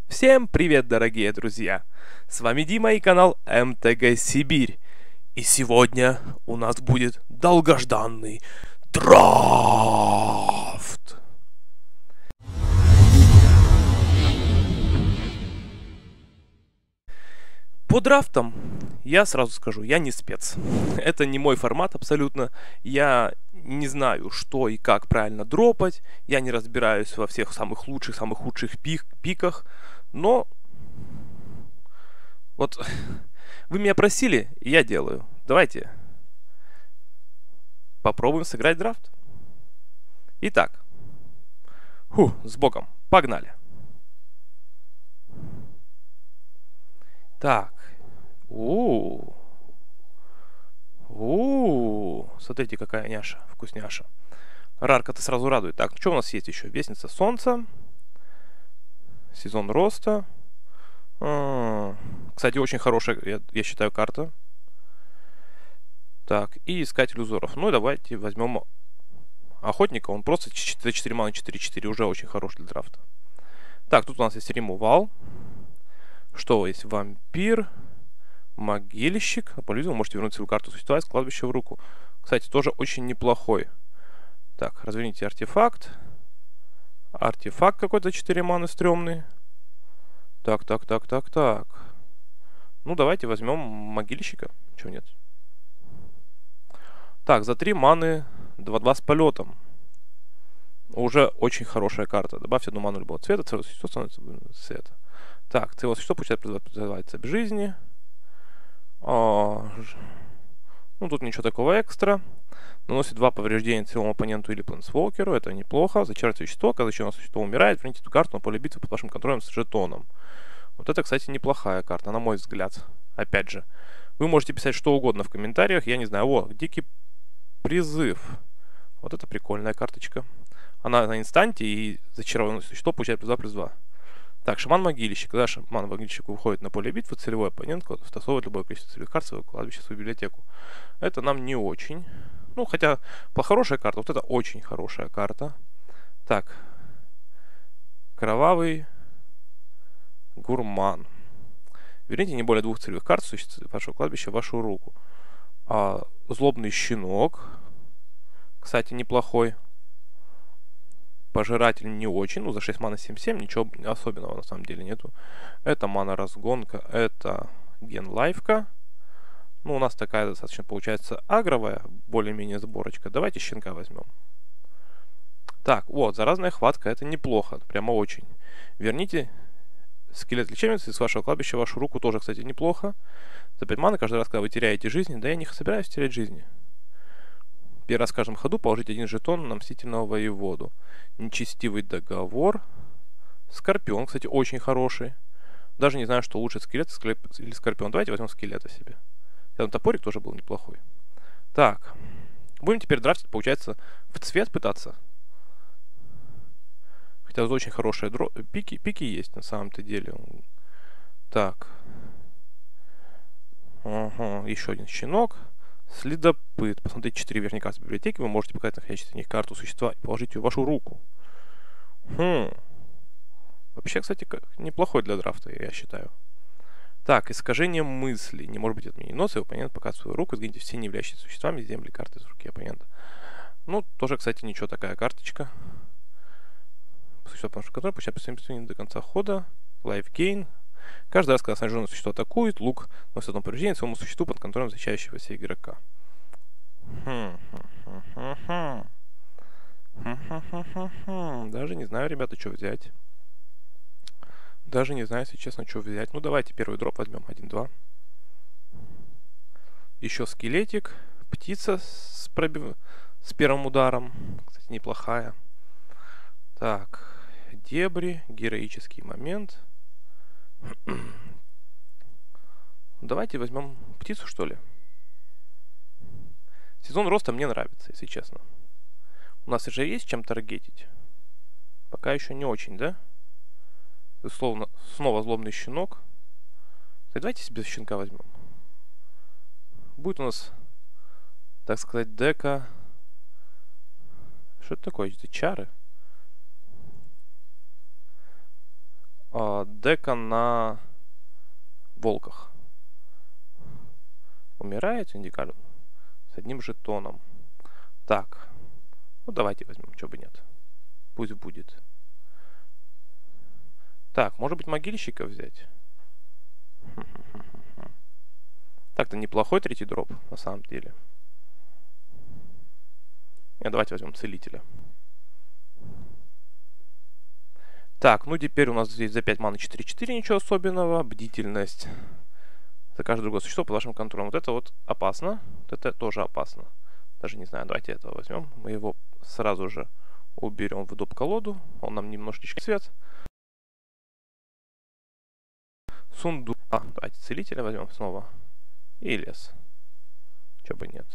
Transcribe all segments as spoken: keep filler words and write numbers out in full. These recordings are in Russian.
Всем привет, дорогие друзья! С вами Дима и канал эм тэ гэ Сибирь. И сегодня у нас будет долгожданный драфт. По драфтам я сразу скажу, я не спец. Это не мой формат абсолютно. Я не знаю, что и как правильно дропать. Я не разбираюсь во всех самых лучших, самых худших пик пиках. Но вот вы меня просили, и я делаю. Давайте попробуем сыграть драфт. Итак, фу, с боком, погнали. Так, у у смотрите, какая няша, вкусняша. Рарка-то сразу радует. Так, ну что у нас есть еще? Вестница Солнца, сезон роста. А, кстати, очень хорошая, я, я считаю, карта. Так, и Искатель узоров. Ну и давайте возьмем Охотника. Он просто за четыре маны четыре четыре, уже очень хорош для драфта. Так, тут у нас есть ремувал. Что есть? Вампир, Могильщик. По-видимому, можете вернуть свою карту существа из кладбища в руку. Кстати, тоже очень неплохой. Так, разверните артефакт. Артефакт какой-то четыре маны стрёмный. Так, так, так, так, так. Ну, давайте возьмем Могильщика. Чего нет? Так, за три маны два-два с полетом. Уже очень хорошая карта. Добавьте одну ману любого цвета, целое существо становится цвета. Так, целое существо получает призывается без жизни. А, ну, тут ничего такого экстра. Наносит два повреждения целому оппоненту или плансволкеру. Это неплохо. Зачаровать существо. Когда защищенное существо умирает, верните эту карту на поле битвы под вашим контролем с жетоном. Вот это, кстати, неплохая карта, на мой взгляд. Опять же, вы можете писать что угодно в комментариях. Я не знаю. О, дикий призыв. Вот это прикольная карточка. Она на инстанте, и зачарованное существо получает плюс два, плюс два. Так, Шаман-могильщик. Когда Шаман-могильщик выходит на поле битвы, целевой оппонент втасовывает любое количество целевых карт в свое кладбище, в свою библиотеку. Это нам не очень. Ну, хотя, по хорошая карта. Вот это очень хорошая карта. Так. Кровавый гурман. Верните не более двух целевых карт с вашего кладбища в вашу руку. А, злобный щенок. Кстати, неплохой. Пожиратель не очень. Ну, за шесть мана семь-семь. Ничего особенного на самом деле нету. Это мана-разгонка. Это ген-лайфка. Ну, у нас такая достаточно получается агровая, более-менее сборочка. Давайте щенка возьмем. Так, вот, заразная хватка. Это неплохо. Прямо очень. Верните скелет лечебницы из вашего кладбища в вашу руку. Тоже, кстати, неплохо. За пять маны каждый раз, когда вы теряете жизни. Да я не собираюсь терять жизни. Первый раз в каждом ходу положить один жетон на мстительного воеводу. Нечестивый договор. Скорпион, кстати, очень хороший. Даже не знаю, что лучше, скелет или скорпион. Давайте возьмем скелета себе. Там топорик тоже был неплохой. Так. Будем теперь драфтить, получается, в цвет пытаться. Хотя тут очень хорошие дро... пики, пики есть на самом-то деле. Так. Ага, еще один щенок. Следопыт. Посмотрите четыре верхней карты библиотеки. Вы можете показать находящуюся в них карту существа и положить ее в вашу руку. Хм. Вообще, кстати, неплохой для драфта, я считаю. Так, искажение мыслей. Не может быть отменено, если оппонент показывает свою руку, сгоните все не являющиеся существами земли карты из руки оппонента. Ну, тоже, кстати, ничего, такая карточка. Существо, потому что которое получает представление до конца хода. Life gain. Каждый раз, когда снаряженное существо атакует, лук носит одно повреждение своему существу под контролем защищающегося игрока. Даже не знаю, ребята, что взять. Даже не знаю, если честно, что взять. Ну, давайте первый дроп возьмем. один-два. Еще скелетик. Птица с, пробив... с первым ударом. Кстати, неплохая. Так. Дебри. Героический момент. Давайте возьмем птицу, что ли. Сезон роста мне нравится, если честно. У нас уже есть чем таргетить? Пока еще не очень, да? Условно, снова злобный щенок. Давайте себе щенка возьмем. Будет у нас, так сказать, дека. Что это такое? Это чары? э, дека на волках. Умирает индикатор с одним жетоном. Так. Ну, давайте возьмем, чего бы нет. Пусть будет. Так, может быть, могильщика взять? Так-то неплохой третий дроп, на самом деле. Нет, давайте возьмем целителя. Так, ну теперь у нас здесь за пять маны четыре четыре, ничего особенного. Бдительность. За каждое другое существо под вашим контролем. Вот это вот опасно. Вот это тоже опасно. Даже не знаю, давайте этого возьмем. Мы его сразу же уберем в доп-колоду. Он нам немножечко свет. Сундук. А, давайте целителя возьмем снова. И лес. Чё бы нет.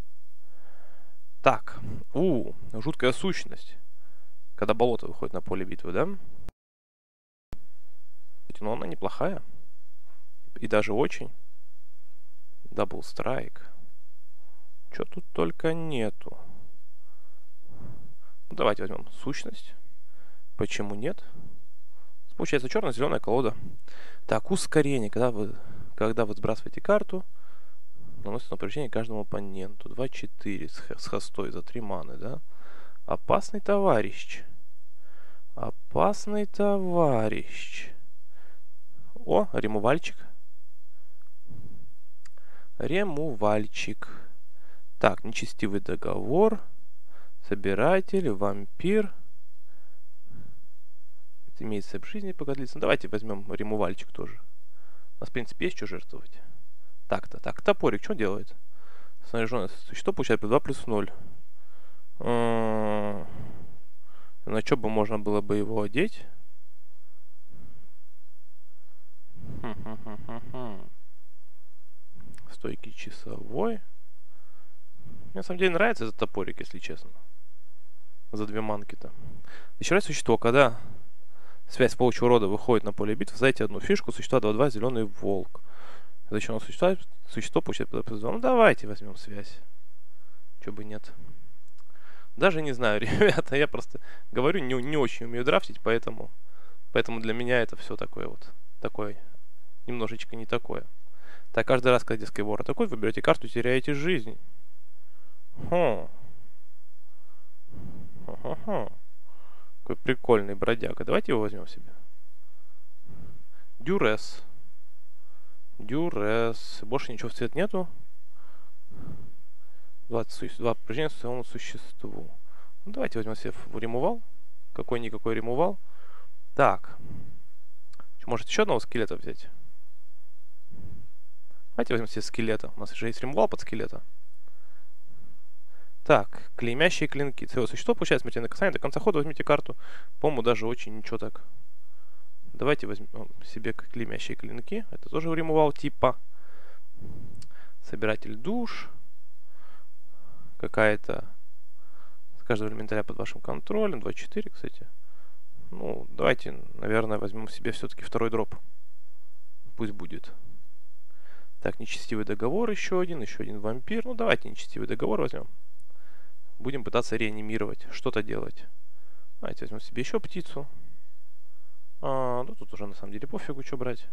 Так. У, жуткая сущность. Когда болото выходит на поле битвы, да? Но она неплохая. И даже очень. Дабл страйк. Чё тут только нету. Ну, давайте возьмем сущность. Почему нет? Получается черно-зеленая колода. Так, ускорение. Когда вы, когда вы сбрасываете карту, наносит на повреждение каждому оппоненту. два четыре с, с хостой за три маны, да? Опасный товарищ. Опасный товарищ. О, ремувальчик. Ремувальчик. Так, нечестивый договор. Собиратель, вампир. Это имеет сэп жизни пока длится. Давайте возьмем ремувальчик тоже. У нас, в принципе, есть что жертвовать. Так-то, так, топорик что делает? Снаряженное существо получает плюс два плюс ноль. На что бы можно было бы его одеть? Стойкий часовой. Мне на самом деле нравится этот топорик, если честно. За две манки-то. Еще раз существо, когда связь паучьего рода выходит на поле битвы, задайте одну фишку, существа два-два, зеленый волк. Зачем существо, существо получает плюс два. Ну давайте возьмем связь. Чё бы нет. Даже не знаю, ребята, я просто говорю, не, не очень умею драфтить, поэтому, поэтому для меня это все такое вот, такое, немножечко не такое. Так, каждый раз, когда Skyward атакует, вы берете карту, теряете жизнь. Хо. Хо-хо-хо. Какой прикольный бродяга. Давайте его возьмем себе. Дюрес. Дюрес. Больше ничего в цвет нету. два повреждения своему существу. Ну, давайте возьмем себе ремувал. Какой-никакой ремувал. Так. Может еще одного скелета взять? Давайте возьмем себе скелета. У нас же есть ремувал под скелета. Так, клеймящие клинки. Целое существо получает смертельное касание. До конца хода возьмите карту. По-моему, даже очень ничего так. Давайте возьмем себе клеймящие клинки. Это тоже ремувал типа. Собиратель душ. Какая-то с каждого элементаря под вашим контролем. два четыре, кстати. Ну, давайте, наверное, возьмем себе все-таки второй дроп. Пусть будет. Так, нечестивый договор еще один. Еще один вампир. Ну, давайте нечестивый договор возьмем. Будем пытаться реанимировать. Что-то делать. Давайте возьмем себе еще птицу. А, ну, тут уже на самом деле пофигу, что брать.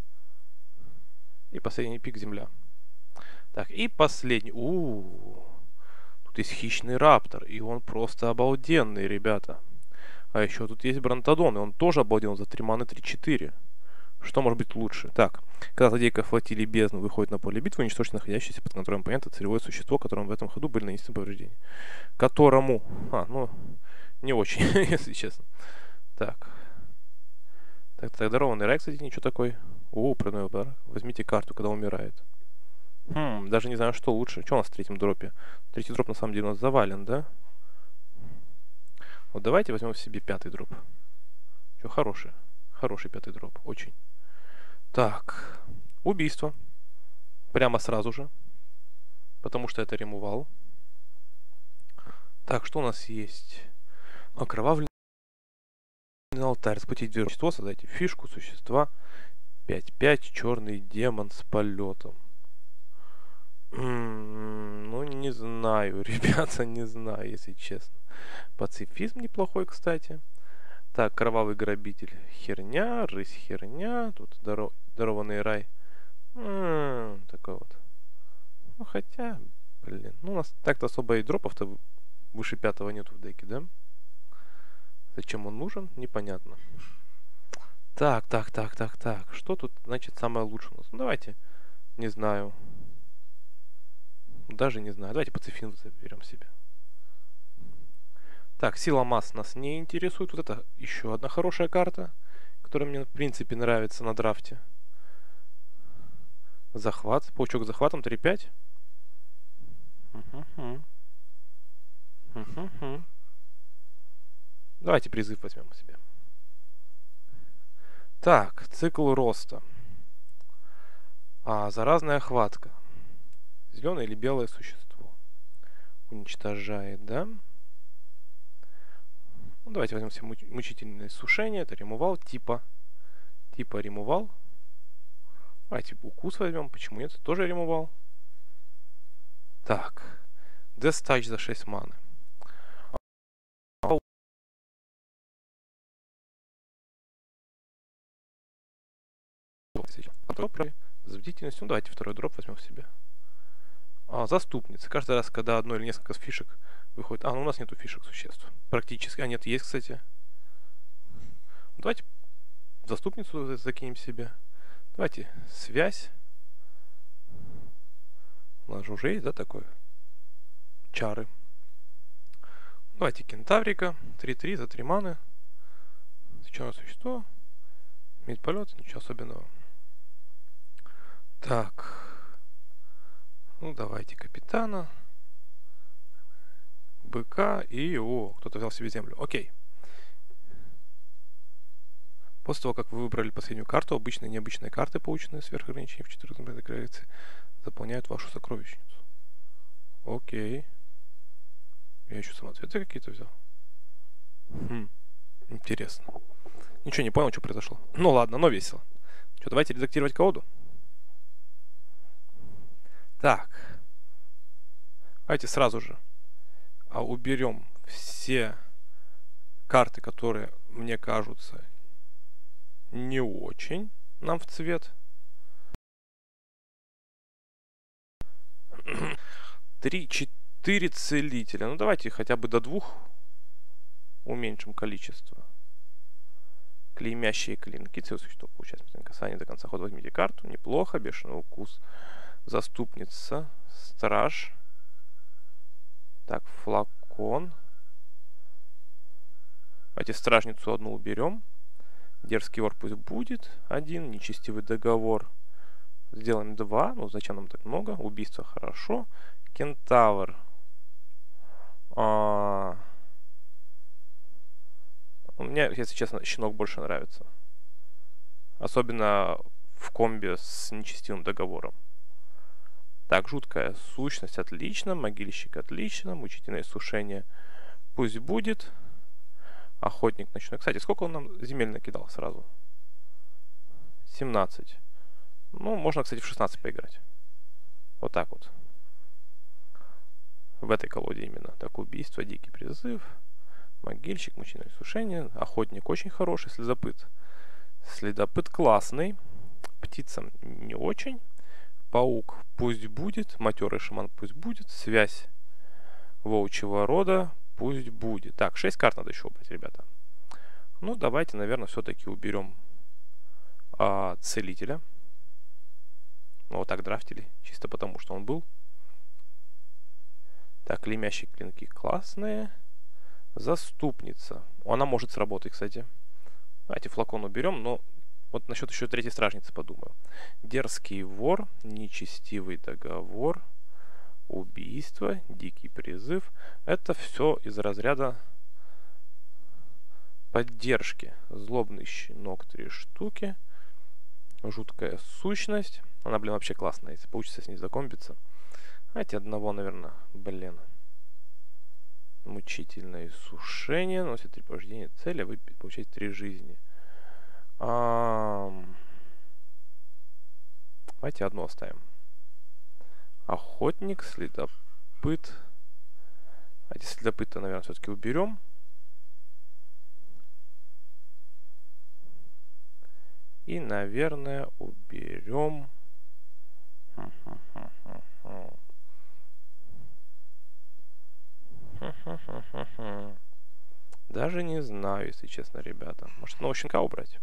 И последний пик земля. Так, и последний. У-у-у. Тут есть хищный раптор. И он просто обалденный, ребята. А еще тут есть Бронтодон. И он тоже обалденный за три маны три четыре. Что может быть лучше? Так, когда злодейка флотилии бездны выходит на поле битвы, уничтожьте находящееся под контролем оппонента целевое существо, которому в этом ходу были нанесены повреждения. Которому... А, ну, не очень, если честно. Так. Так, так, дарованный рай, кстати, ничего такой. О, прямой удар. Возьмите карту, когда умирает. Хм, даже не знаю, что лучше. Что у нас в третьем дропе? Третий дроп, на самом деле, у нас завален, да? Вот давайте возьмем себе пятый дроп. Что, хороший. Хороший пятый дроп, очень. Так, убийство. Прямо сразу же. Потому что это ремувал. Так, что у нас есть? Окровавленный алтарь. Сплотить две существа, создайте фишку, существа. пять пять, черный демон с полетом. М-м, ну, не знаю, ребята, не знаю, если честно. Пацифизм неплохой, кстати. Так, кровавый грабитель. Херня, рысь херня. Тут даро дарованный рай. М-м, такой вот. Ну, хотя, блин. Ну, у нас так-то особо и дропов-то выше пятого нету в деке, да? Зачем он нужен? Непонятно. Так, так, так, так, так. Что тут, значит, самое лучшее у нас? Ну, давайте. Не знаю. Даже не знаю. Давайте пацифин заберем себе. Так, сила масс нас не интересует. Вот это еще одна хорошая карта, которая мне, в принципе, нравится на драфте. Захват. Паучок с захватом три пять. Давайте призыв возьмем себе. Так, цикл роста. А, заразная хватка. Зеленое или белое существо. Уничтожает, да? Ну, давайте возьмем себе муч мучительное сушение. Это ремувал типа. Типа ремувал. Давайте укус возьмем. Почему нет? Тоже ремувал. Так. Death Touch за шесть маны. За бдительность. Ну, давайте второй дроп возьмем в себе. А, заступница. Каждый раз, когда одно или несколько фишек выходит... А, ну у нас нету фишек существ. Практически. А, нет, есть, кстати. Давайте заступницу закинем себе. Давайте связь. У нас же уже есть, да, такое? Чары. Давайте кентаврика. три три за три маны. Священное существо. Имеет полет. Ничего особенного. Так. Ну, давайте капитана. Быка и... О, кто-то взял себе землю. Окей. После того, как вы выбрали последнюю карту, обычные и необычные карты, полученные сверх ограничений в четырнадцатой коллекции, заполняют вашу сокровищницу. Окей. Я еще самоцветы какие-то взял. Хм. Интересно. Ничего не понял, что произошло. Ну ладно, но весело. Что, давайте редактировать колоду. Так. Давайте сразу же а, уберем все карты, которые мне кажутся не очень нам в цвет. Три-четыре целителя. Ну давайте хотя бы до двух уменьшим количество. Клеймящие клинки. Целое существо получается касание до конца хода. Возьмите карту. Неплохо. Бешеный укус. Заступница. Страж. Так, флакон. Давайте стражницу одну уберем. Дерзкий вор пусть будет один. Нечестивый договор. Сделаем два. Ну, зачем нам так много? Убийство хорошо. Кентавр. А... Мне, если честно, щенок больше нравится. Особенно в комбе с нечестивым договором. Так, жуткая сущность, отлично. Могильщик, отлично. Мучительное сушение пусть будет. Охотник ночной. Кстати, сколько он нам земель накидал сразу? семнадцать. Ну, можно, кстати, в шестнадцать поиграть. Вот так вот. В этой колоде именно. Так, убийство, дикий призыв. Могильщик, мучительное сушение. Охотник очень хороший. Следопыт. Следопыт классный. Птица не очень. Паук пусть будет. Матерый шаман пусть будет. Связь волчьего рода пусть будет. Так, шесть карт надо еще убрать, ребята. Ну, давайте, наверное, все-таки уберем а, целителя. Ну, вот так драфтили. Чисто потому, что он был. Так, клеймящие клинки классные. Заступница. Она может сработать, кстати. Давайте флакон уберем, но вот насчет еще третьей стражницы подумаю. Дерзкий вор, нечестивый договор, убийство, дикий призыв. Это все из разряда поддержки. Злобный щенок три штуки. Жуткая сущность. Она, блин, вообще классная, если получится с ней закомбиться. Давайте одного, наверное, блин. Мучительное сушение. Носит три повреждения цели, а вы получаете три жизни. А... Давайте одну оставим. Охотник, следопыт. Давайте следопыта, наверное, все-таки уберем. И, наверное, уберем... Даже не знаю, если честно, ребята. Может, одного щенка убрать?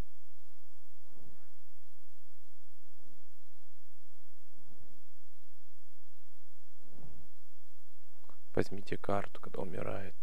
Возьмите карту, когда умирает.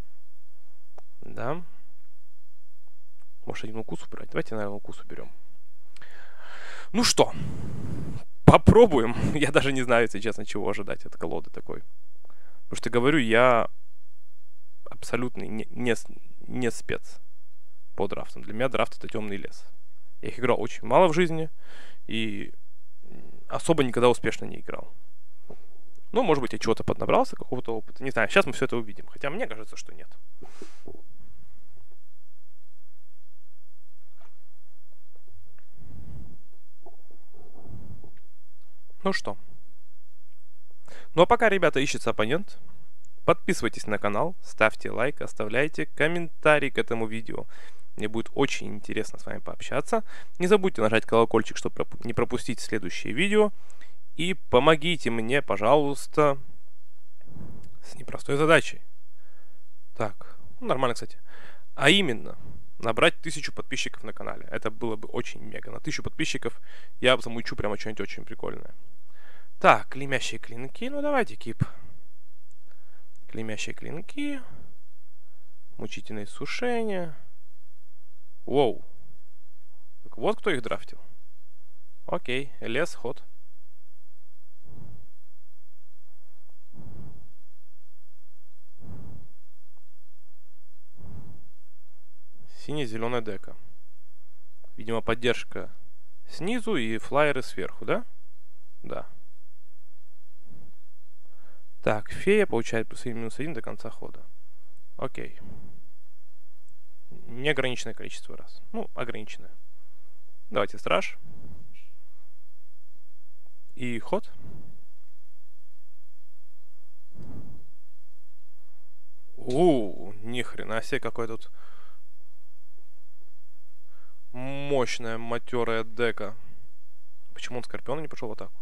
Да. Может, один укус убрать? Давайте, наверное, укус уберем. Ну что, попробуем. Я даже не знаю, если честно, чего ожидать от колоды такой. Потому что, говорю, я абсолютно не, не, не спец по драфтам. Для меня драфт — это темный лес. Я их играл очень мало в жизни и особо никогда успешно не играл. Ну, может быть, я чего-то поднабрался, какого-то опыта. Не знаю, сейчас мы все это увидим. Хотя мне кажется, что нет. Ну что. Ну а пока, ребята, ищется оппонент, подписывайтесь на канал, ставьте лайк, оставляйте комментарий к этому видео. Мне будет очень интересно с вами пообщаться. Не забудьте нажать колокольчик, чтобы не пропустить следующие видео. И помогите мне, пожалуйста, с непростой задачей. Так, ну, нормально, кстати. А именно, набрать тысячу подписчиков на канале. Это было бы очень мега. На тысячу подписчиков я замучу прямо что-нибудь очень прикольное. Так, клеймящие клинки. Ну, давайте, кип. Клеймящие клинки. Мучительное сушение. Воу. Так вот кто их драфтил. Окей, лес, ход. Сине-зеленая дека. Видимо, поддержка снизу и флайеры сверху, да? Да. Так, фея получает плюс один минус один до конца хода. Окей. Неограниченное количество раз. Ну, ограниченное. Давайте страж. И ход. У, ни хрена себе, какой тут мощная матерая дека. Почему он Скорпиона не пошел в атаку?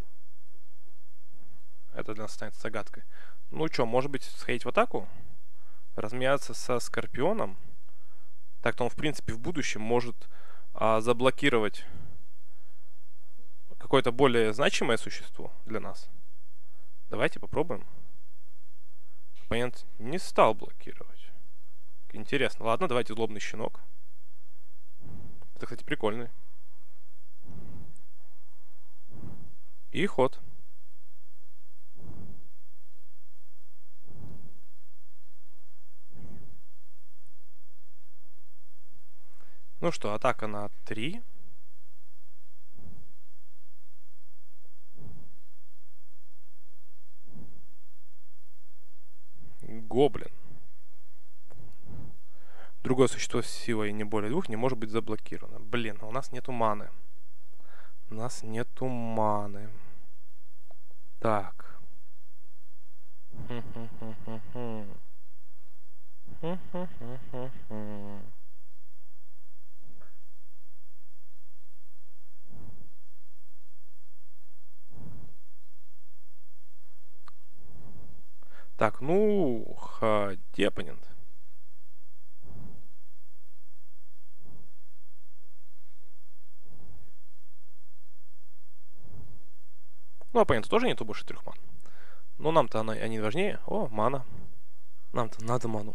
Это для нас станет загадкой. Ну что, может быть, сходить в атаку? Размяться со Скорпионом? Так-то он, в принципе, в будущем может а, заблокировать какое-то более значимое существо для нас. Давайте попробуем. Оппонент не стал блокировать. Интересно. Ладно, давайте злобный щенок. Это, кстати, прикольный. И ход. Ну что, атака на три. Гоблин. Другое существо с силой не более двух не может быть заблокировано. Блин, а у нас нету маны. У нас нету маны. Так. Так, ну, ходи, оппонент. Ну, оппоненту тоже нету больше трех ман. Но нам-то она, они важнее. О, мана. Нам-то надо ману.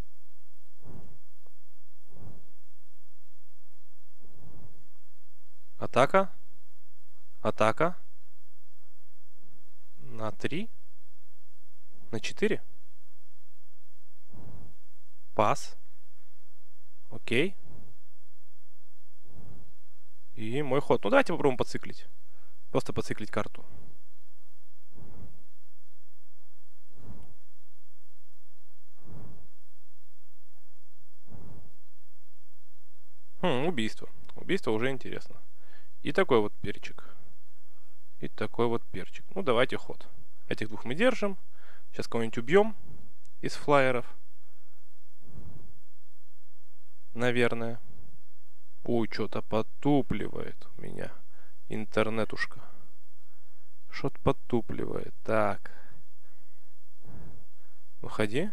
Атака. Атака. На три. На четыре. Пас. Окей. И мой ход. Ну, давайте попробуем поциклить. Просто поциклить карту. Хм, убийство. Убийство уже интересно. И такой вот перчик. И такой вот перчик. Ну, давайте ход. Этих двух мы держим. Сейчас кого-нибудь убьем из флайеров. Наверное. Ой, что-то потупливает у меня интернетушка. Что-то потупливает. Так. Выходи.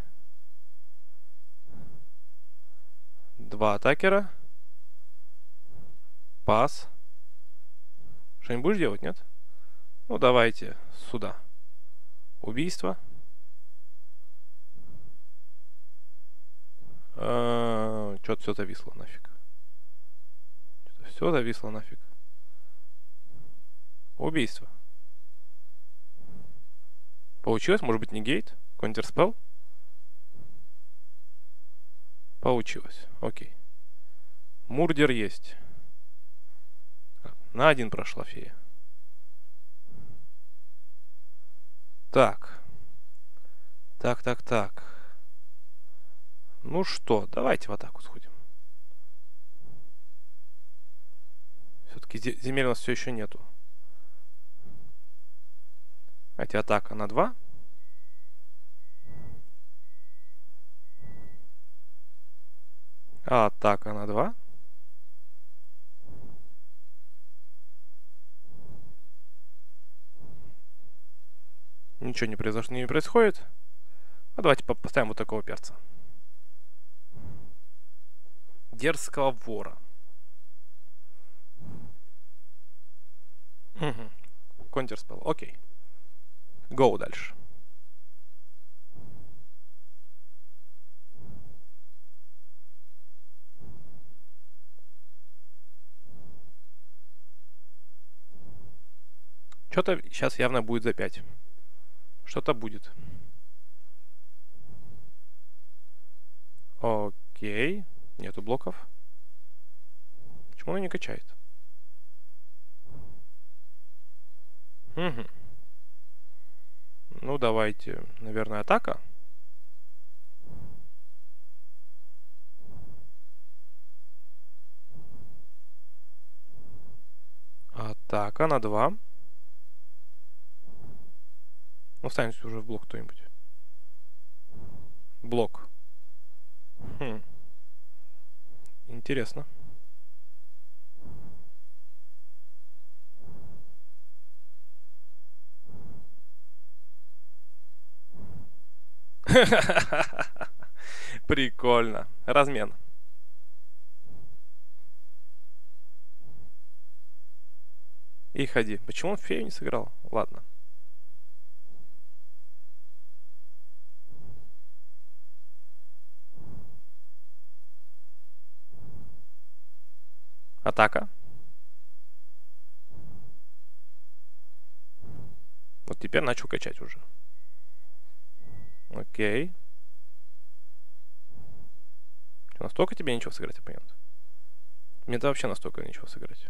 Два атакера. Пас. Что-нибудь будешь делать, нет? Ну, давайте сюда. Убийство. Что-то все зависло нафиг. Что-то все зависло нафиг. Убийство. Получилось? Может быть, не гейт? Контрспелл? Получилось. Окей. Мурдер есть. На один прошла фея. Так. Так, так, так. Ну что, давайте в атаку сходим. Все-таки земель у нас все еще нету. Давайте атака на два. Атака на два. Ничего не произошло, не происходит. А давайте поставим вот такого перца. Дерзкого вора. Угу. Контрспелл. Окей. Гоу дальше. Что-то сейчас явно будет за пять. Что-то будет. Окей. Нету блоков. Почему он не качает? Угу. Ну, давайте, наверное, атака. Атака на два. Ну, встаньте уже в блок кто-нибудь. Блок. Хм. Интересно. Прикольно. Размен. И ходи. Почему он фею не сыграл? Ладно. Атака. Вот теперь начал качать уже. Окей. Что, настолько тебе ничего сыграть, оппонент? Мне-то вообще настолько ничего сыграть.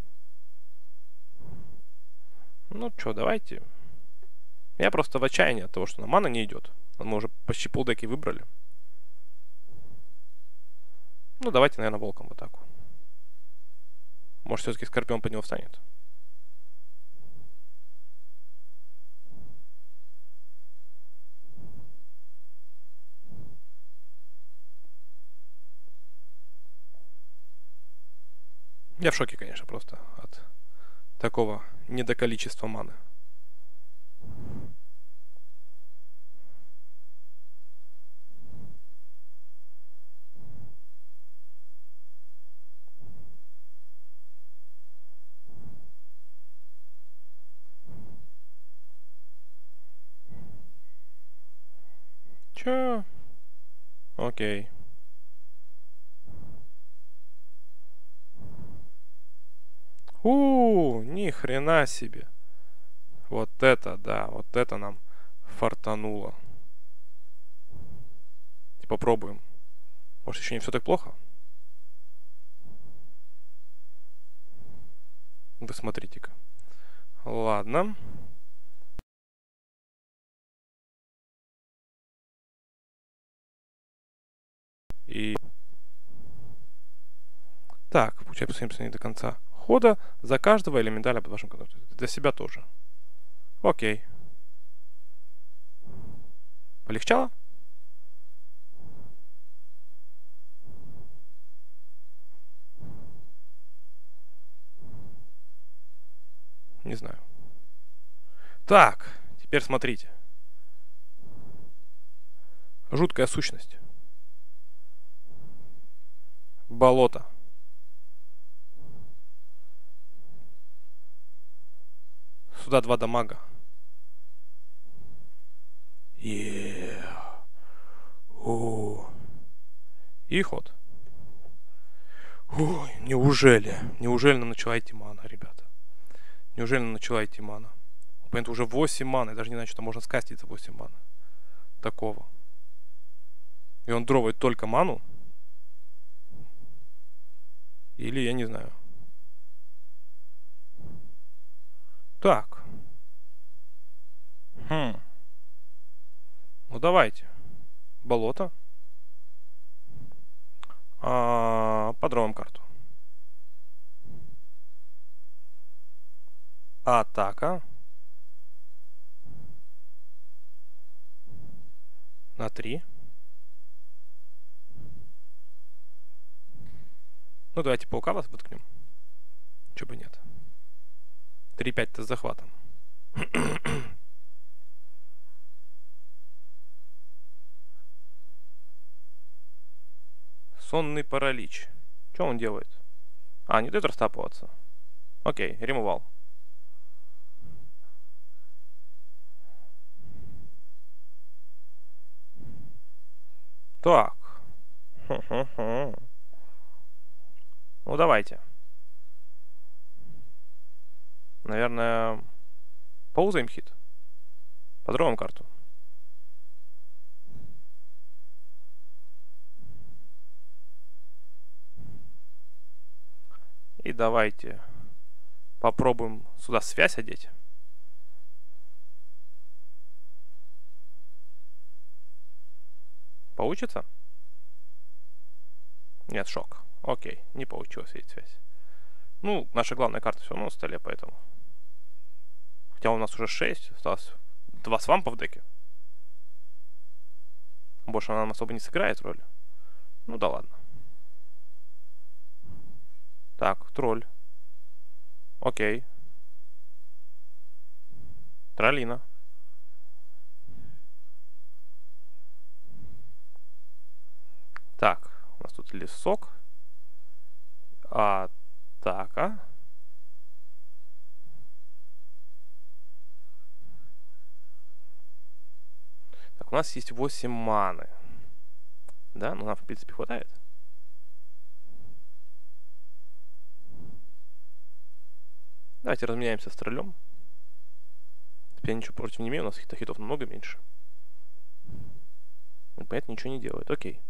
Ну что, давайте. Я просто в отчаянии от того, что на мана не идет. Мы уже почти полдеки выбрали. Ну, давайте, наверное, волком в атаку. Может, все-таки Скорпион под него встанет. Я в шоке, конечно, просто от такого недоколичества маны. Чё? Окей. У, ни хрена себе. Вот это, да, вот это нам фартануло. Попробуем. Может, еще не все так плохо? Вы смотрите-ка. Ладно. И... Так, получается, семьдесят не до конца хода. За каждого элементаля под вашим контролем. Для себя тоже. Окей. Полегчало? Не знаю. Так, теперь смотрите. Жуткая сущность. Болото. Сюда два дамага. Yeah. И ход. Ой, неужели? Неужели нам начала идти мана, ребята? Неужели нам начала идти мана? Оппонент уже восемь маны. Я даже не знаю, что там можно скастить за восемь маны. Такого. И он дровает только ману? Или я не знаю. Так. Хм. Ну давайте. Болото. А, подровим карту. Атака. На три. Ну давайте паука вас воткнем. Чё бы нет. три пять-то с захватом. Сонный паралич. Что он делает? А, не дает растапываться. Окей, ремувал. Так. Ху-ху-ху. Ну давайте. Наверное, паузаем хит. Подровим карту. И давайте попробуем сюда связь одеть. Получится? Нет, шок. Окей, не получилось видеть связь. Ну, наша главная карта все равно на столе, поэтому. Хотя у нас уже шесть, осталось два свампа в деке. Больше она нам особо не сыграет роли. Ну да ладно. Так, тролль. Окей. Троллина. Так, у нас тут лесок. Атака. Так, у нас есть восемь маны. Да, ну нам в принципе хватает. Давайте разменяемся с троллем. Теперь я ничего против не имею, у нас хитов, хитов намного меньше. Ну, понятно, ничего не делает. Окей.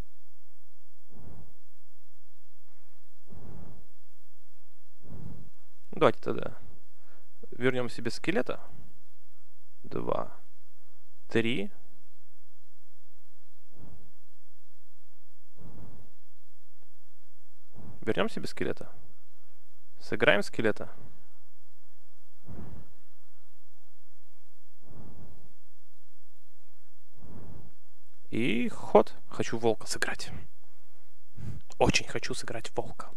Ну, давайте тогда вернем себе скелета. Два. Три. Вернем себе скелета. Сыграем скелета. И ход. Хочу волка сыграть. Очень хочу сыграть волка.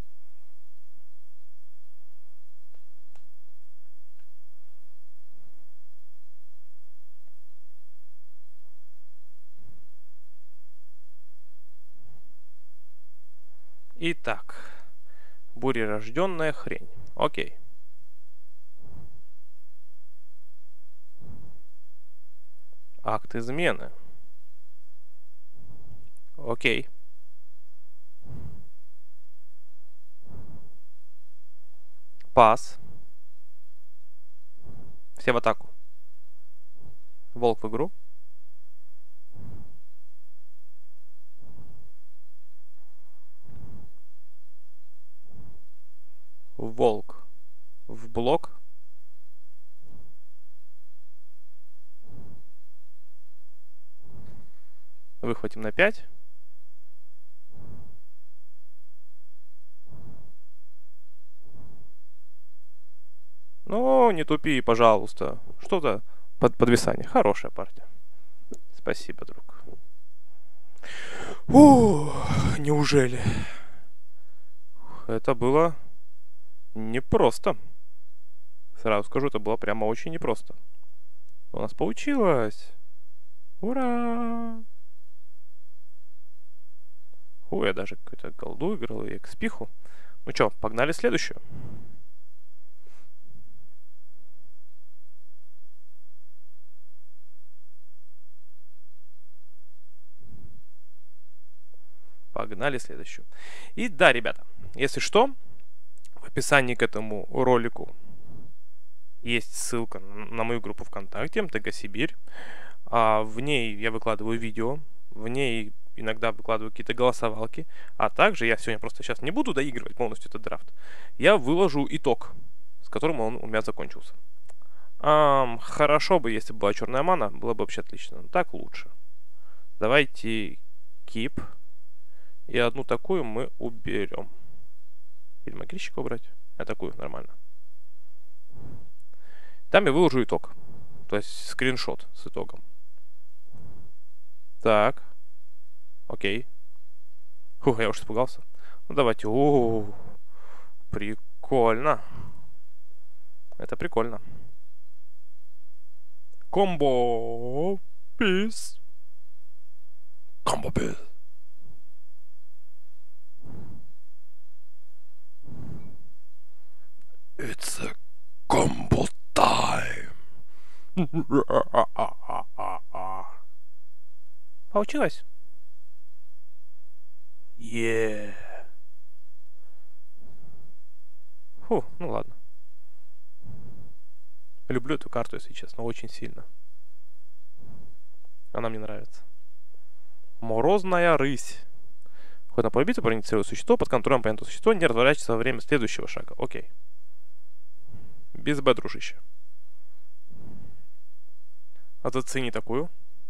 Итак. Бурерожденная хрень. Окей. Акт измены. Окей. Пас. Все в атаку. Волк в игру. Волк в блок. Выхватим на пять. Ну, не тупи, пожалуйста. Что-то под подвисание. Хорошая партия. Спасибо, друг. Ух, неужели? Это было непросто. Сразу скажу, это было прямо очень непросто. У нас получилось! Ура! Фу, я даже какую-то голду играл и экспиху. Ну чё, погнали следующую. Погнали следующую. И да, ребята, если что, в описании к этому ролику есть ссылка на мою группу ВКонтакте эм тэ гэ Сибирь. А в ней я выкладываю видео, в ней иногда выкладываю какие-то голосовалки, а также я сегодня просто сейчас не буду доигрывать полностью этот драфт. Я выложу итог, с которым он у меня закончился. Ам, хорошо бы, если бы была черная мана, было бы вообще отлично. Но так лучше. Давайте keep. И одну такую мы уберем. Или могильщика убрать? А такую, нормально. Там я выложу итог. То есть скриншот с итогом. Так. Окей. Фух, я уж испугался. Ну давайте. О, прикольно. Это прикольно. Комбо пис. Комбо пис. It's a combo time. Получилось? Yeah. Фу, ну ладно. Люблю эту карту, если честно, очень сильно. Она мне нравится. Морозная рысь. Хоть на поле битвы проинициирует существо, под контролем оппонента существо не разворачивается во время следующего шага. Окей. Без Б, дружище. А зацени такую.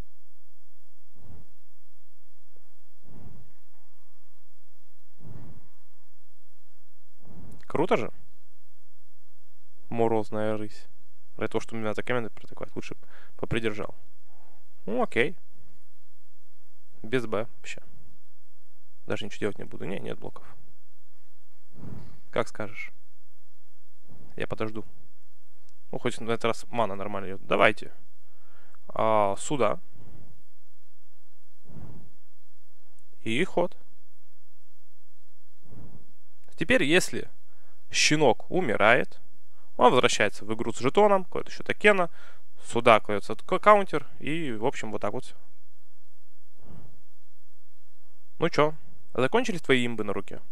Круто же. Морозная рысь. Про то, что меня за камень протыкать, лучше попридержал. Ну, окей. Без Б вообще. Даже ничего делать не буду. Не, нет блоков. Как скажешь. Я подожду. Ну, хоть на этот раз мана нормально идет. Давайте. А, сюда. И ход. Теперь, если щенок умирает, он возвращается в игру с жетоном, кладет еще токена, сюда кладется каунтер, и, в общем, вот так вот все. Ну чё, закончились твои имбы на руке?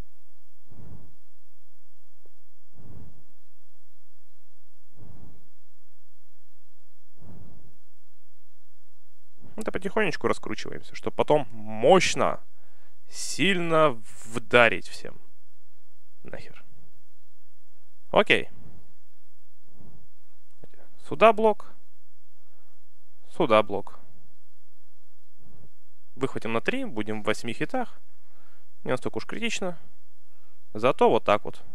Это потихонечку раскручиваемся, чтобы потом мощно, сильно вдарить всем. Нахер. Окей. Сюда блок. Сюда блок. Выхватим на три, будем в восьми хитах. Не настолько уж критично. Зато вот так вот.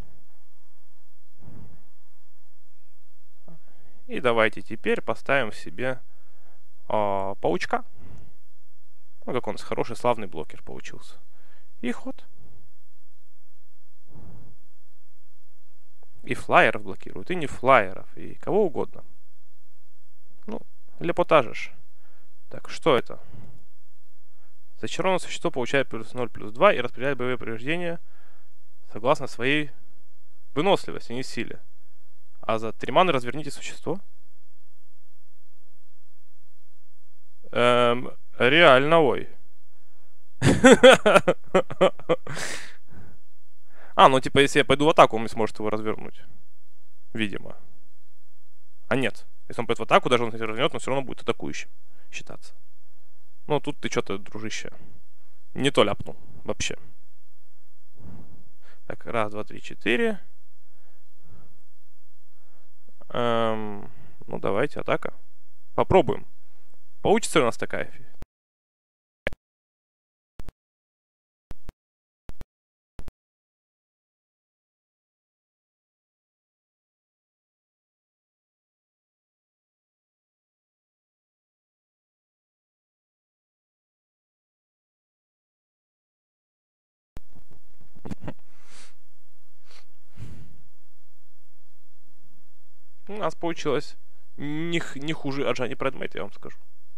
И давайте теперь поставим себе э, паучка. Ну, как он хороший, славный блокер получился. И ход. И флайеров блокируют, и не флайеров, и кого угодно. Ну, лепотажишь. Так, что это? Зачарованное существо получает плюс ноль, плюс два и распределяет боевые повреждения согласно своей выносливости, не силе. А за три маны разверните существо. Эм, реально, ой. А, ну типа, если я пойду в атаку, он не сможет его развернуть. Видимо. А нет. Если он пойдет в атаку, даже он если развернет, но все равно будет атакующим считаться. Ну, тут ты что-то, дружище, не то ляпнул. Вообще. Так, раз, два, три, четыре. Эм, ну, давайте, атака. Попробуем. Получится ли у нас такая? У нас получилось не, не хуже Аджани Предмейт, я вам скажу.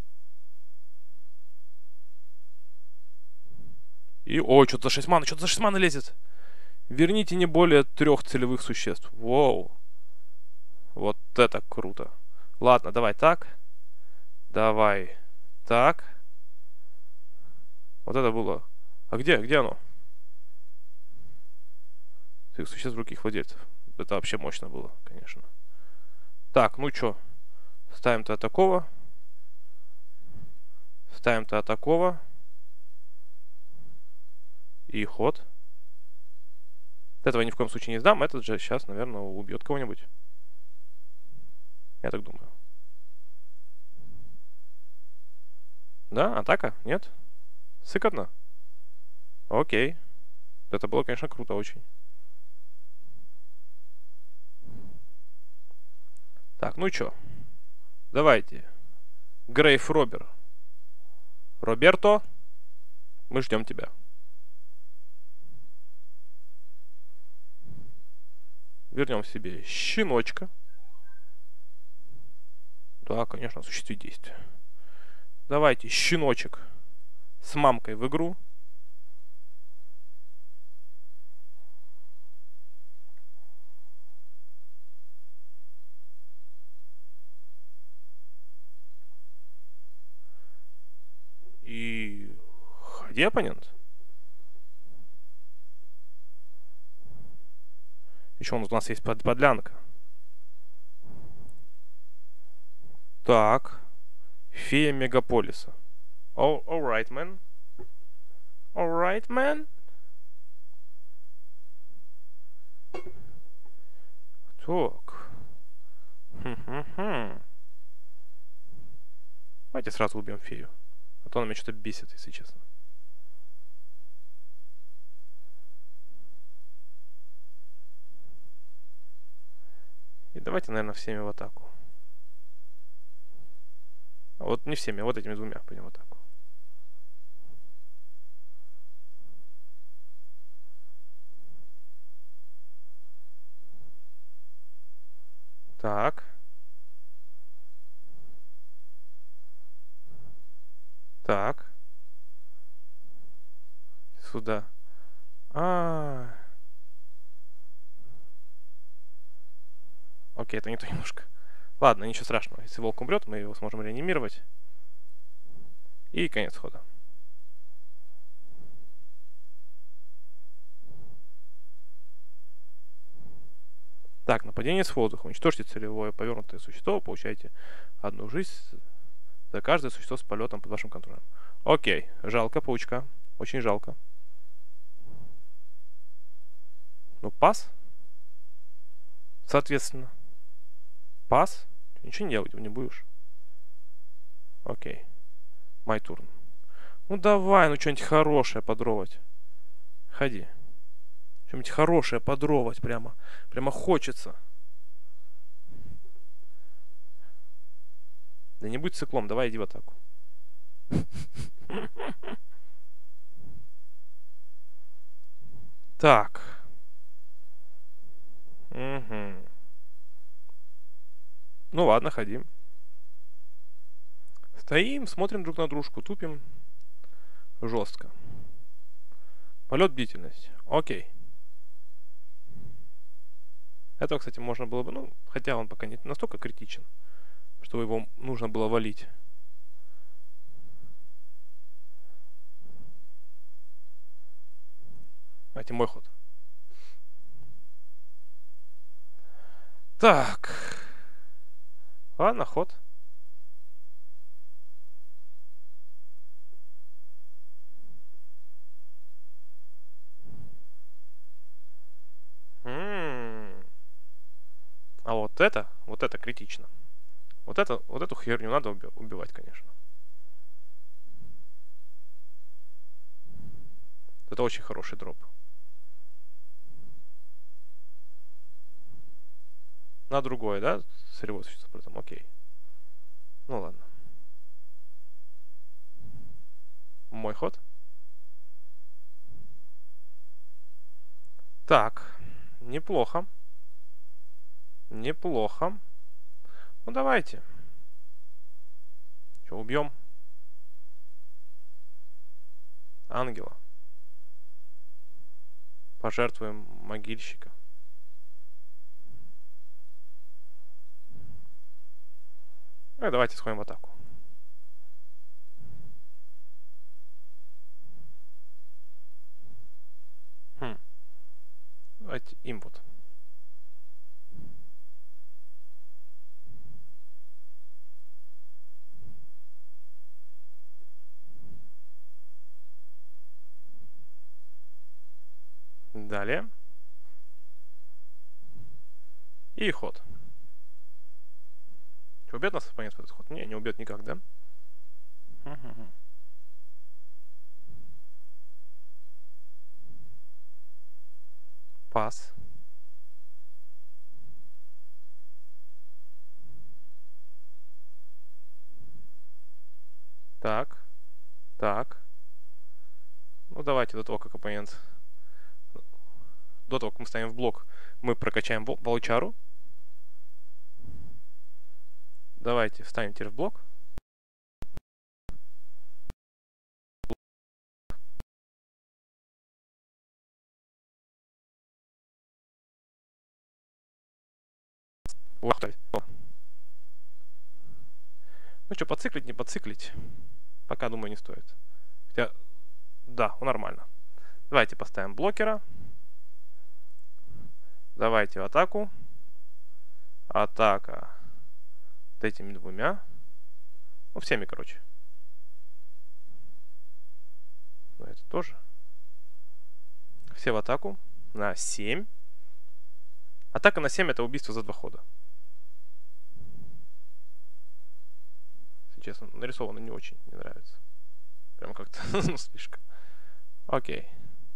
И, ой, что-то за шесть маны, что-то за шесть маны лезет. Верните не более трех целевых существ. Воу. Вот это круто. Ладно, давай так. Давай так. Вот это было. А где? Где оно? Трех существ в руки их владельцев. Это вообще мощно было, конечно. Так, ну чё. Ставим-то такого. Ставим-то такого. И ход. Этого я ни в коем случае не сдам. Этот же сейчас, наверное, убьет кого-нибудь. Я так думаю. Да? Атака? Нет? Сыкотно? Окей. Это было, конечно, круто очень. Так, ну чё. Давайте. Грейв Робер. Роберто. Мы ждем тебя. Вернем себе щеночка. Да, конечно, осуществить действие. Давайте щеночек с мамкой в игру. И ходи, оппонент. Еще у нас есть под подлянка. Так. Фея Мегаполиса. All, all right, man. All right, man. Так. Хм-хм-хм. Давайте сразу убьем фею. А то она меня что-то бесит, если честно. И давайте, наверное, всеми в атаку. А вот не всеми, а вот этими двумя пойдем в атаку. Так. Так. Сюда. А. Окей, это не то немножко. Ладно, ничего страшного. Если волк умрет, мы его сможем реанимировать. И конец хода. Так, нападение с воздуха. Уничтожьте целевое повернутое существо. Получаете одну жизнь за каждое существо с полетом под вашим контролем. Окей. Жалко, паучка. Очень жалко. Ну, пас. Соответственно. Пас. Ничего не делать не будешь. Окей. Мой турн. Ну давай, ну что-нибудь хорошее подровать. Ходи. Что-нибудь хорошее подровать прямо. Прямо хочется. Да не будь циклом, давай иди в атаку. Так. Угу. Ну ладно, ходим. Стоим, смотрим друг на дружку, тупим. Жестко. Полет, бдительность. Окей. Этого, кстати, можно было бы, ну, хотя он пока не настолько критичен, что его нужно было валить. Давайте мой ход. Так. Ладно, ход. М-м-м. А вот это, вот это критично. Вот это, вот эту херню надо уби- убивать, конечно. Это очень хороший дроп. На другое, да? Сырьевое существо при этом, окей. Ну ладно. Мой ход. Так. Неплохо. Неплохо. Ну давайте. Что, убьем? Ангела. Пожертвуем могильщика. Ну и давайте сходим в атаку. Хм. Давайте input. Далее. И ход. Что, убьет нас оппонент в этот ход? Не, не убьет никак, да? Пас. Так. Так. Ну давайте до того, как оппонент... До того, как мы ставим в блок, мы прокачаем волчару. Давайте встанем теперь в блок. Ну что, подциклить, не подциклить? Пока, думаю, не стоит. Хотя, да, нормально. Давайте поставим блокера. Давайте в атаку. Атака. Вот этими двумя. Ну, всеми, короче. Ну, это тоже. Все в атаку. На семь. Атака на семь — это убийство за два хода. Если честно, нарисовано не очень, не нравится. Прям как-то, ну, слишком. Окей.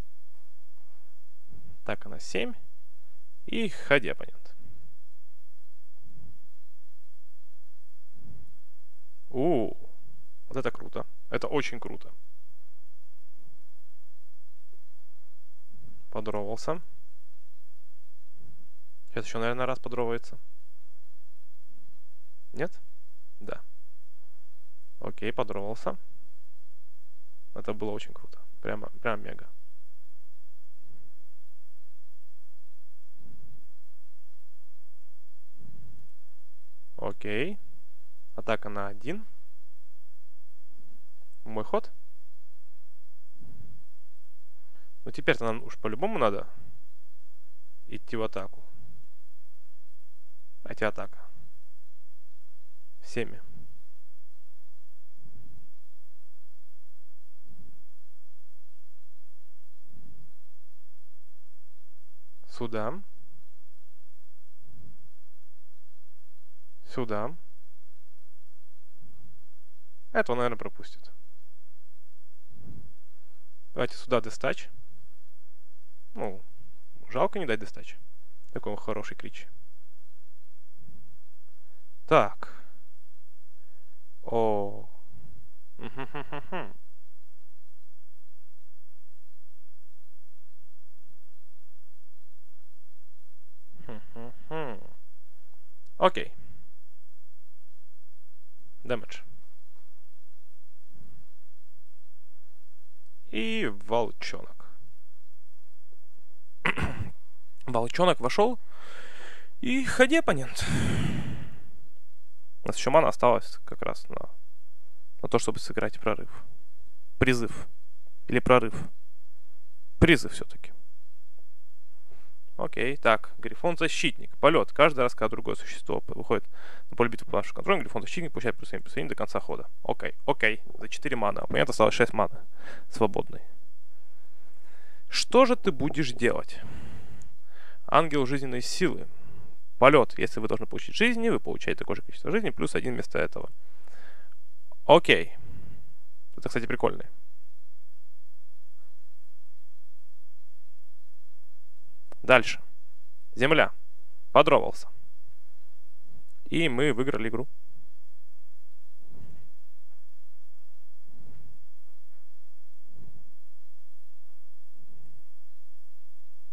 Атака на семь. И ходи, оппонент. У, вот это круто. Это очень круто. Подровался. Сейчас еще, наверное, раз подровается. Нет? Да. Окей, подровался. Это было очень круто. Прямо, прям мега. Окей. Атака на один. Мой ход. Ну теперь-то нам уж по-любому надо идти в атаку. Давайте атака. Всеми. Сюда. Сюда. Этого, наверное, пропустит. Давайте сюда дестач. Ну, жалко не дать дестач. Такой хороший крич. Так. О. Окей. Дэмэдж. И волчонок. Волчонок вошел. И ходи, оппонент. У нас еще мана осталась как раз на, на то, чтобы сыграть прорыв. Призыв. Или прорыв. Призыв все-таки. Окей, так. Грифон-защитник. Полет. Каждый раз, когда другое существо выходит на поле битвы по вашему контролю, Грифон-защитник получает плюс семь плюс один до конца хода. Окей, окей. За четыре маны. Оппонент осталось шесть маны. Свободной. Что же ты будешь делать? Ангел жизненной силы. Полет. Если вы должны получить жизни, вы получаете такое же количество жизни, плюс один вместо этого. Окей. Это, кстати, прикольный. Дальше. Земля. Подровался. И мы выиграли игру.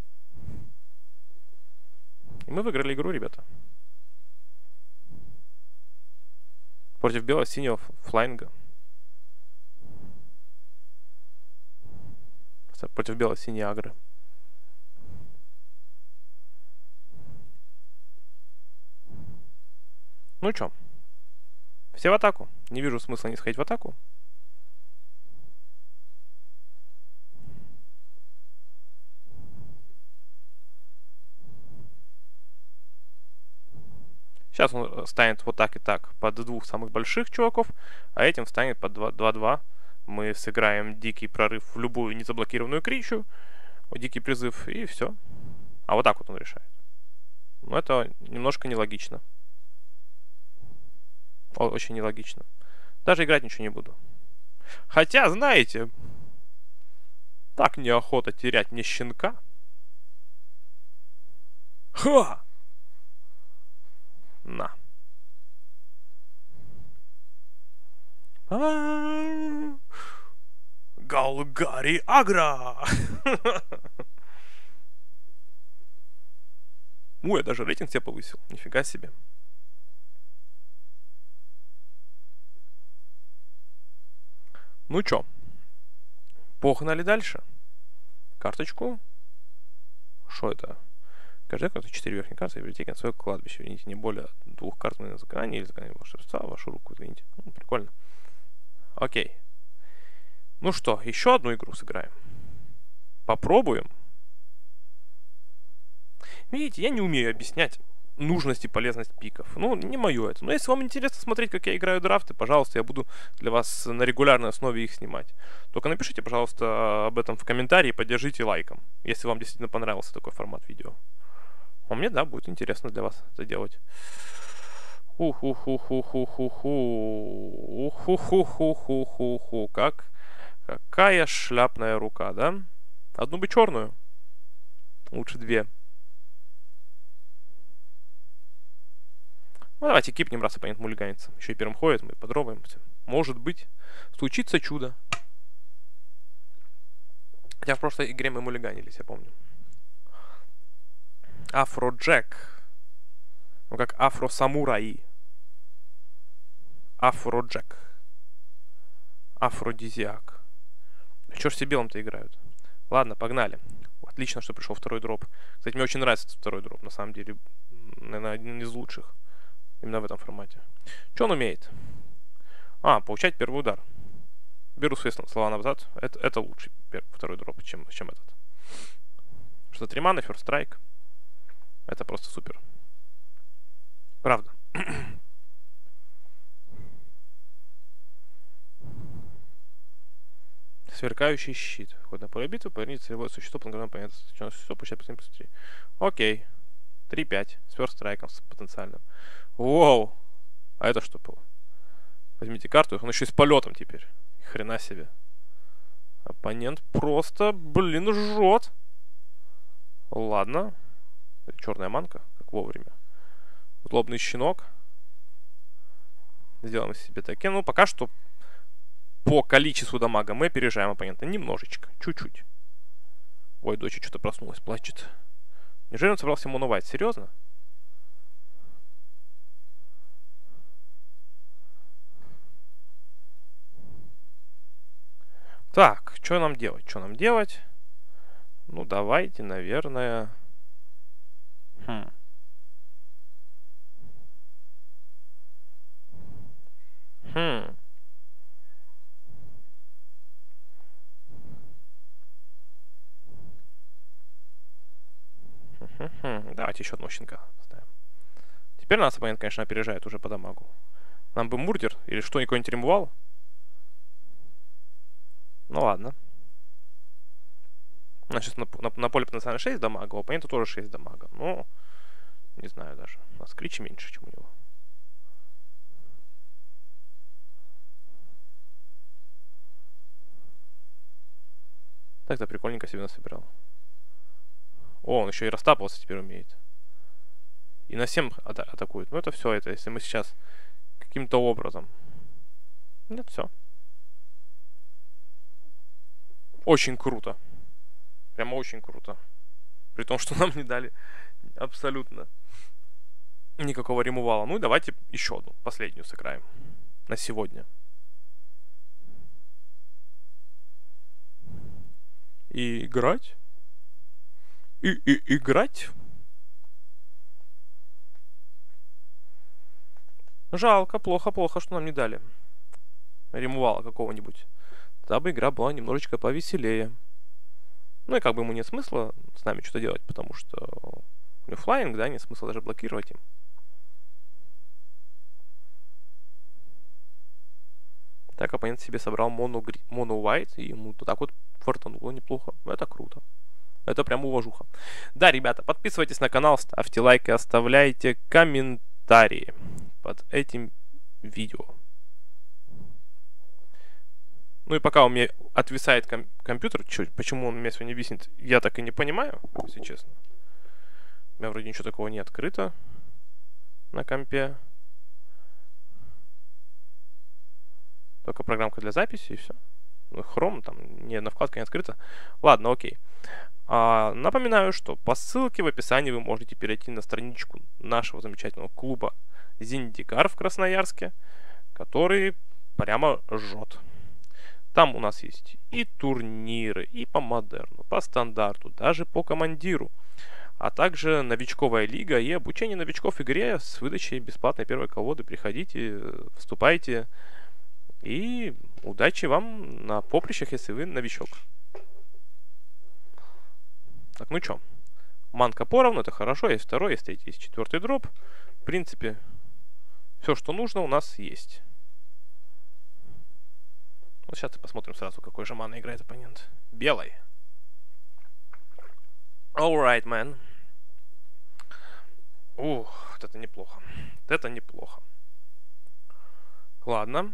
И мы выиграли игру, ребята. Против бело-синего флайнга. Против бело-синей агры. Ну чё? Все в атаку. Не вижу смысла не сходить в атаку. Сейчас он станет вот так и так под двух самых больших чуваков, а этим станет под два-два. Мы сыграем дикий прорыв в любую незаблокированную кричу, дикий призыв, и все. А вот так вот он решает. Но это немножко нелогично. О, очень нелогично. Даже играть ничего не буду. Хотя, знаете, так неохота терять мне щенка. Ха! На. Галгари Агра! Ой, я даже рейтинг тебе повысил. Нифига себе. Ну чё? Погнали дальше. Карточку. Что это? Каждая карта четыре верхние карты библиотеки на свое кладбище. Верните не более двух карт на заклинание или заклинание волшебства в вашу руку. Извините. Ну, прикольно. Окей. Ну что, еще одну игру сыграем. Попробуем. Видите, я не умею объяснять нужность и полезность пиков. Ну, не мое это. Но если вам интересно смотреть, как я играю драфты, пожалуйста, я буду для вас на регулярной основе их снимать. Только напишите, пожалуйста, об этом в комментарии и поддержите лайком, если вам действительно понравился такой формат видео. А мне, да, будет интересно для вас это делать. Ху-ху-ху-ху-ху-ху-ху. Ху-ху-ху-ху-ху-ху. Как? Какая шляпная рука, да? Одну бы черную. Лучше две. Ну, давайте кипнем, раз оппонент мульганится. Еще и первым ходит, мы подробаемся. Может быть, случится чудо. Хотя в прошлой игре мы мульганились, я помню. Афроджек. Ну, как афросамураи. Афроджек. Афродизиак. Чё ж все белым-то играют? Ладно, погнали. Отлично, что пришел второй дроп. Кстати, мне очень нравится этот второй дроп. На самом деле, наверное, один из лучших. Именно в этом формате. Что он умеет? А, получать первый удар. Беру свои слова назад. Это, это лучший первый, второй дроп, чем, чем этот. Что три маны, first strike. Это просто супер. Правда. Сверкающий щит. Хоть на поле битвы, поверните целевое существо, по наградам понятно, существо, получает плюс три. Окей. три-пять. С first strike с потенциальным. Воу! А это что было? Возьмите карту, он еще и с полетом теперь. Хрена себе. Оппонент просто, блин, жжет. Ладно. Черная манка, как вовремя. Злобный щенок. Сделаем себе такие. Ну, пока что по количеству дамага мы опережаем оппонента. Немножечко, чуть-чуть. Ой, дочь что-то проснулась, плачет. Неужели он собрался монувать? Серьезно? Так, что нам делать? Что нам делать? Ну, давайте, наверное... Хм. Хм. Давайте еще одного щенка ставим. Теперь нас оппонент, конечно, опережает уже по дамагу. Нам бы мурдер или что, никакой-нибудь ремувал? Ну ладно. У нас сейчас на, на, на поле потенциально шесть дамага, у оппонента тоже шесть дамага. Ну, не знаю даже. У нас кричи меньше, чем у него. Так-то прикольненько себе насобирал. О, он еще и растапываться теперь умеет. И на семь ата атакует. Ну это все, это если мы сейчас каким-то образом. Нет, все. Очень круто. Прямо очень круто. При том, что нам не дали абсолютно никакого ремувала. Ну и давайте еще одну, последнюю сыграем. на сегодня. И играть. И, и играть. Жалко, плохо, плохо, что нам не дали ремувала какого-нибудь. Тогда бы игра была немножечко повеселее. Ну и как бы ему нет смысла с нами что-то делать, потому что у него флайинг, да, нет смысла даже блокировать им. Так, оппонент себе собрал моно, моно white, и ему вот так вот фартануло неплохо. Это круто. Это прям уважуха. Да, ребята, подписывайтесь на канал, ставьте лайки, оставляйте комментарии под этим видео. Ну и пока у меня отвисает ком- компьютер, чуть, почему он у меня сегодня виснет, я так и не понимаю, если честно. У меня вроде ничего такого не открыто на компе. Только программка для записи и все. Ну, Chrome, там ни одна вкладка не открыта. Ладно, окей. А, напоминаю, что по ссылке в описании вы можете перейти на страничку нашего замечательного клуба Зиндикар в Красноярске, который прямо жжет. Там у нас есть и турниры, и по модерну, по стандарту, даже по командиру. А также новичковая лига и обучение новичков в игре с выдачей бесплатной первой колоды. Приходите, вступайте. И удачи вам на поприщах, если вы новичок. Так, ну чё. Манка поровну, это хорошо. Есть второй, есть третий, есть четвертый дроп. В принципе, все, что нужно, у нас есть. Вот сейчас посмотрим сразу, какой же мана играет оппонент. Белый. Alright, man. Ух, вот это неплохо. Вот это неплохо. Ладно.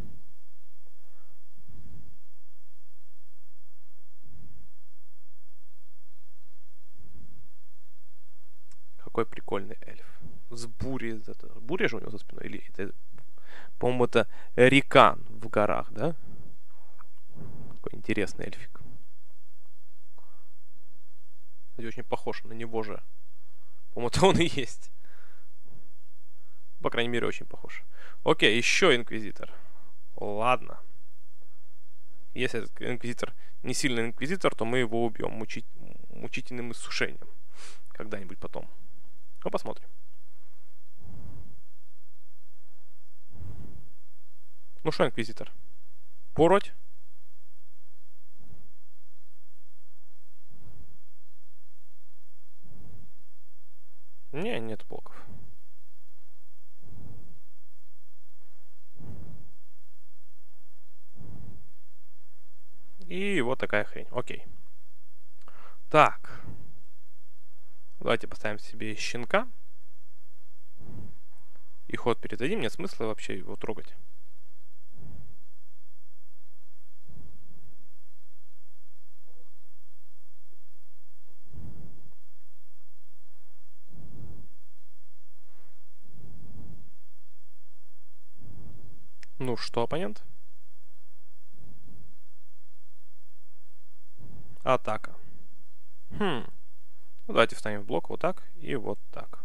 Какой прикольный эльф. С бурей. Это, буря же у него за спиной? Или это, по-моему, это Рикан в горах, да? Какой интересный эльфик. Кстати, очень похож на него же. По-моему, это он и есть. По крайней мере, очень похож. Окей, еще инквизитор. Ладно. Если этот инквизитор не сильный инквизитор, то мы его убьем мучить, мучительным иссушением. Когда-нибудь потом. Ну, посмотрим. Ну что, инквизитор? Пороть? Не, нет блоков. И вот такая хрень. Окей. Так. Давайте поставим себе щенка. И ход передадим. Нет смысла вообще его трогать. Ну что, оппонент? Атака. Хм. Ну, давайте встанем в блок вот так и вот так.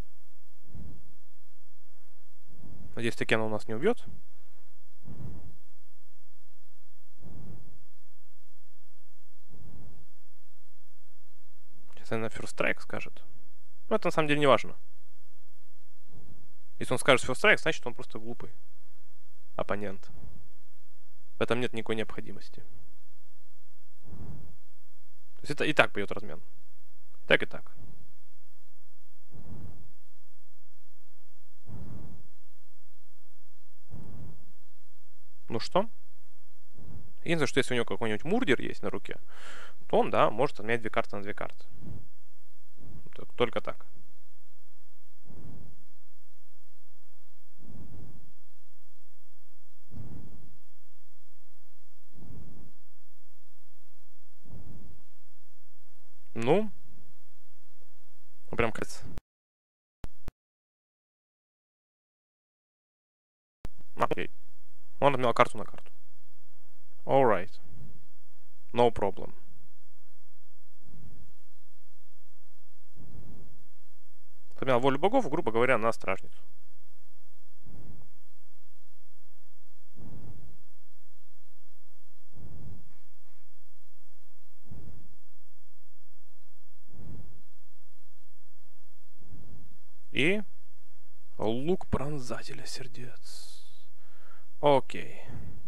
Надеюсь, Текен у нас не убьет. Сейчас, наверное, First Strike скажет. Но это на самом деле не важно. Если он скажет First Strike, значит он просто глупый оппонент. В этом нет никакой необходимости. То есть это и так бьет размен. И так, и так. Ну что? Единственное, что если у него какой-нибудь мурдер есть на руке, то он, да, может отменять две карты на две карты. Только так. Ну, прям кажется. Окей. Он отменял карту на карту. Alright. No problem. Отменял волю богов, грубо говоря, на стражницу. И лук пронзателя сердец. Окей.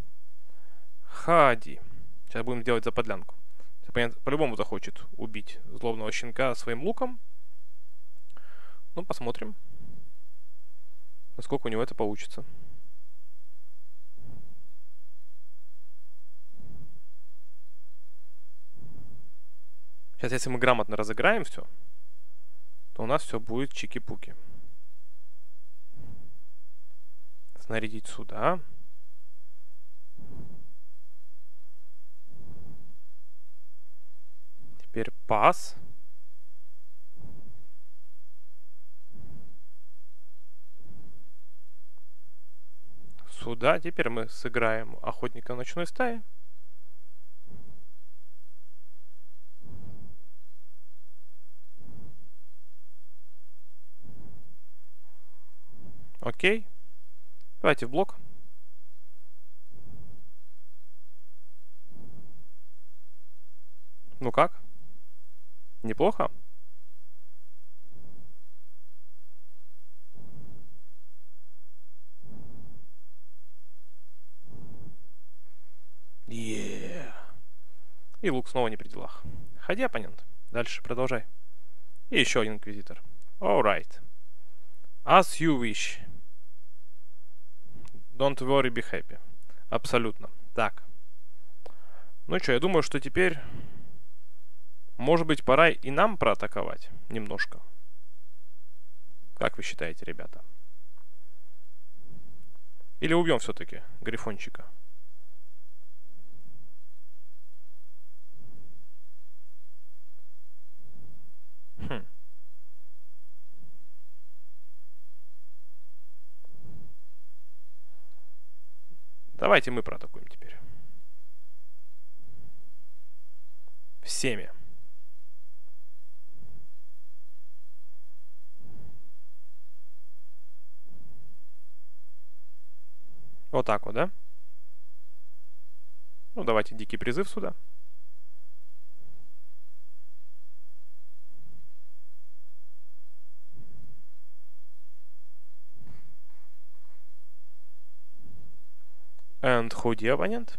Ходи. Сейчас будем делать заподлянку. По-любому захочет убить злобного щенка своим луком. Ну, посмотрим, насколько у него это получится. Сейчас, если мы грамотно разыграем все, то у нас все будет чики-пуки. Снарядить сюда. Теперь пас. Сюда. Теперь мы сыграем охотника ночной стаи. Окей. Давайте в блок. Ну как? Неплохо? Yeah. И лук снова не при делах. Ходи, оппонент. Дальше продолжай. И еще один инквизитор. Alright. As you wish. Don't worry, be happy. Абсолютно. Так. Ну что, я думаю, что теперь, может быть, пора и нам проатаковать немножко. Как вы считаете, ребята? Или убьем все-таки грифончика? Хм. Давайте мы проатакуем теперь. Всеми. Вот так вот, да? Ну, давайте дикий призыв сюда. And ходи, оппонент.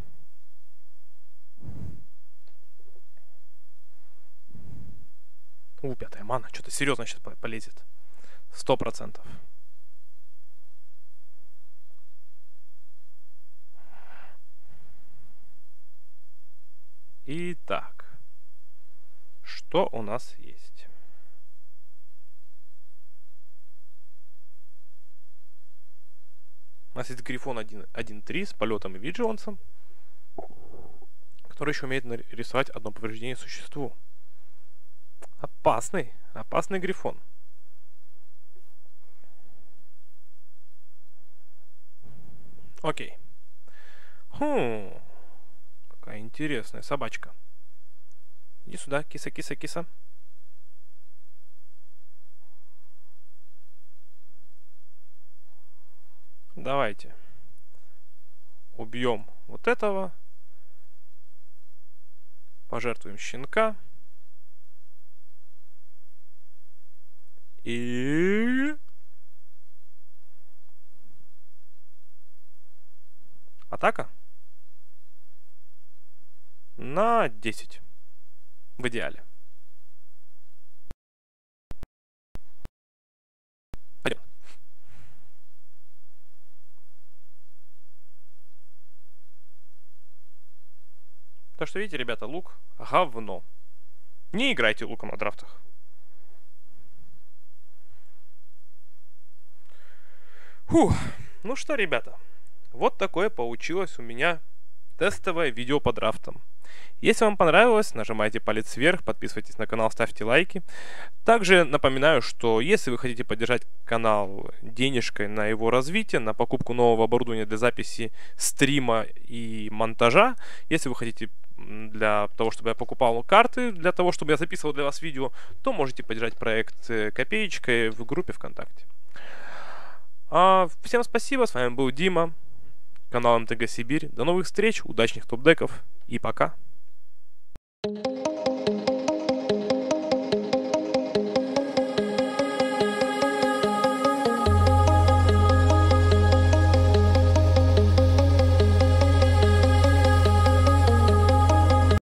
У, пятая мана. Что-то серьезно сейчас полезет. Сто процентов. Итак. Что у нас есть? У нас есть Грифон один три с полетом и виджилансом, который еще умеет нарисовать одно повреждение существу. Опасный, опасный Грифон. Окей. Хм, какая интересная собачка. Иди сюда, киса, киса, киса. Давайте убьем вот этого. Пожертвуем щенка. И... атака. На десять. В идеале. Пойдем. Так что видите, ребята, лук говно. Не играйте луком на драфтах. Фух. Ну что, ребята, вот такое получилось у меня тестовое видео по драфтам. Если вам понравилось, нажимайте палец вверх, подписывайтесь на канал, ставьте лайки. Также напоминаю, что если вы хотите поддержать канал денежкой на его развитие, на покупку нового оборудования для записи стрима и монтажа, если вы хотите для того, чтобы я покупал карты, для того, чтобы я записывал для вас видео, то можете поддержать проект копеечкой в группе ВКонтакте. А, всем спасибо, с вами был Дима, канал эм тэ гэ Сибирь. До новых встреч, удачных топ-деков и пока! Thank you.